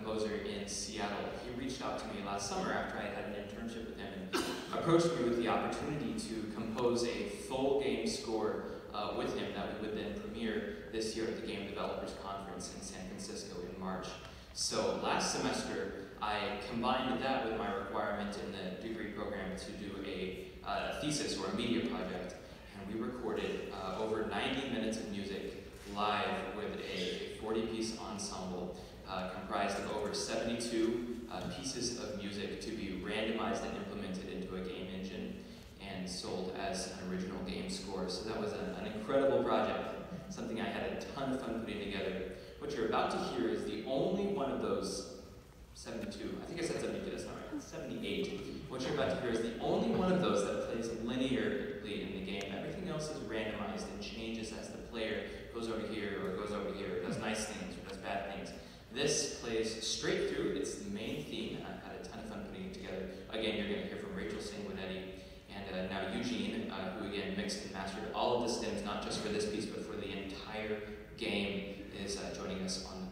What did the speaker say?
composer in Seattle. He reached out to me last summer after I had an internship with him and approached me with the opportunity to compose a full game score with him that we would then premiere this year at the Game Developers Conference in San Francisco in March. So last semester, I combined that with my requirement in the degree program to do a thesis or a media project, and we recorded over 90 minutes of music live with a 40-piece ensemble comprised of over 72 pieces of music to be randomized and implemented into a game engine and sold as an original game score. So that was an incredible project, something I had a ton of fun putting together. What you're about to hear is the only one of those 72, I think I said 72, that's not right, 78. What you're about to hear is the only one of those that plays linearly in the game. Everything else is randomized and changes as the player goes over here or goes over here, or does nice things or does bad things. This plays straight through. It's the main theme, and I've had a ton of fun putting it together. Again, you're going to hear from Rachel Sanguinetti, and now Eugene, who again mixed and mastered all of the stems, not just for this piece, but for the entire game, is joining us on